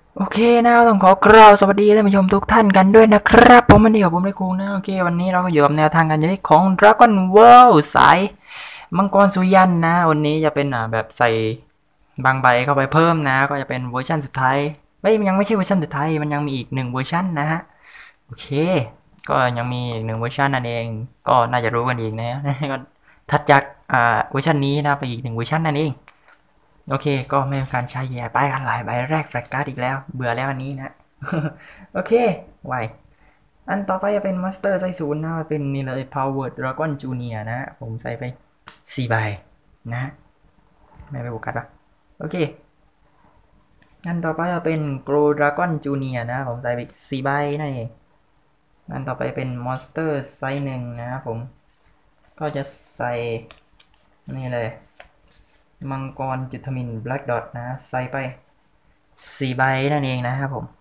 โอเคนะต้องขอกล่าวสวัสดีท่านผู้ชมทุกท่านกันด้วยนะครับผมวันนี้กับผมได้ครูนะโอเควันนี้เราก็อยู่กับแนวทางการเล่นของ Dragon World สายมังกรสุยันนะวันนี้จะเป็นแบบใส่บางใบเข้าไปเพิ่มนะก็จะเป็นเวอร์ชันสุดท้ายไม่ยังไม่ใช่เวอร์ชันสุดท้ายมันยังมีอีกหนึ่งเวอร์ชันนะฮะโอเคก็ยังมีอีกหนึ่งเวอร์ชันนั่นเองก็น่าจะรู้กันอีกนะก็ถัดจากเวอร์ชันนี้นะไปอีกหนึ่งเวอร์ชันนั่นเอง โอเคก็ไม่เป็นการใช้แย่ไปกันหลายใบแรกแฟลกการ์ดอีกแล้วเบื่อแล้วอันนี้นะโอเคไวอันต่อไปจะเป็นมาสเตอร์ไซศูนย์นะเป็นนี่เลย Power Dragon Junior นะผมใส่ไป4ใบนะไม่ไปโฟกัสปะโอเคอันต่อไปจะเป็น Grow Dragon Junior นะผมใส่ไป4ใบนั่นเองอันต่อไปเป็น Monster ไซส์หนึ่งนะผมก็จะใส่นี่เลยมังกรจุดทมิน Black Dot นะใส่ไป4ใบนั่นเองนะครับผม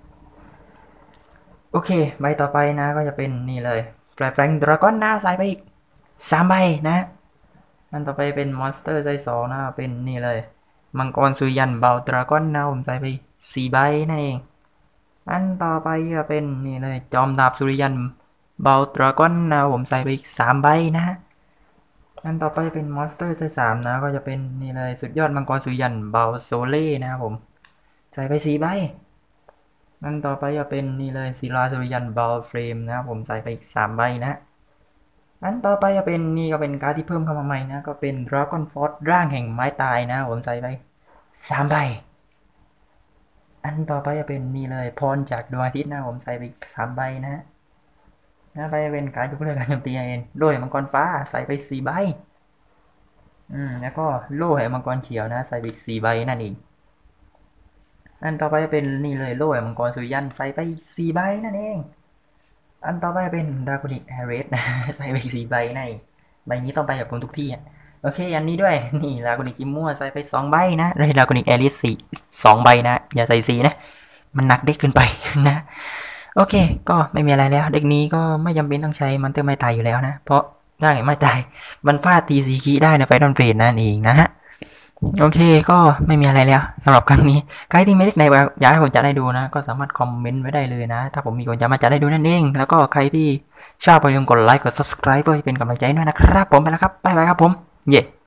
โอเคใบต่อไปนะก็จะเป็นนี่เลยแฟลงดราก้อนนะใส่ไปอีก3ใบนะอันต่อไปเป็นมอนสเตอร์ไซส์2นะเป็นนี่เลยมังกรสุยันเบลดราก้อนนะผมใส่ไป4ใบนั่นเองอันต่อไปก็เป็นนี่เลยจอมดาบสุริยันเบลดราก้อนนะผมใส่ไปอีก3ใบนะอันต่อไปเป็นมอนสเตอร์ไซส์3นะก็จะเป็นนี่เลยสุดยอดมังกรสุยันเบลโซเล่นะครับผมใส่ไป4ใบนั่นต่อไปจะเป็นนี่เลยศิลาสุริยันบอลเฟรมนะครับผมใส่ไปอีก3ใบนะอันต่อไปจะเป็นนี่ก็เป็นการ์ดที่เพิ่มเข้ามาใหม่นะก็เป็น Dragon Force ร่างแห่งไม้ตายนะผมใส่ไป3ใบอันต่อไปจะเป็นนี่เลยพรจากดวงอาทิตย์นะผมใส่ไปอีก3ใบนะนะไปเป็นการยกเลิกการโจมตีเองด้วยมังกรฟ้าใส่ไป4ใบแล้วก็โล่แห่งมังกรเขียวนะใส่ไปอีก4ใบนั่นเองอันต่อไปเป็นนี่เลยโล่แห่งมังกรสุริยันใส่ไปอีก4ใบนั่นเอง อันต่อไปเป็นดาร์กนิกแฮร์เรสนะใส่ไป4ใบในใบนี้ต้องไปกับผมทุกที่โอเคอันนี้ด้วยนี่ดาร์กนิกจิมมัวใส่ไป2ใบนะเลยดาร์กนิกแอริส2ใบนะอย่าใส่สีนะมันหนักเด็กเกินไปนะโอเคก็ไม่มีอะไรแล้วเด็กนี้ก็ไม่จำเป็นต้องใช้มันเตอร์ไม่ตายอยู่แล้วนะเพราะได้ไม่ตายมันฟาดทีซีคีได้ในไฟนอลเฟสนั่นเองนะฮะโอเคก็ไม่มีอะไรแล้วสำหรับครั้งนี้ใครที่ไม่ได้ในอยากให้ผมจะได้ดูนะก็สามารถคอมเมนต์ไว้ได้เลยนะถ้าผมมีคนจะมาจะได้ดูนั่นเองแล้วก็ใครที่ชอบอย่าลืมกดไลค์กด subscribe เพื่อเป็นกำลังใจด้วยนะครับผมไปแล้วครับบ๊ายบายครับผมเย่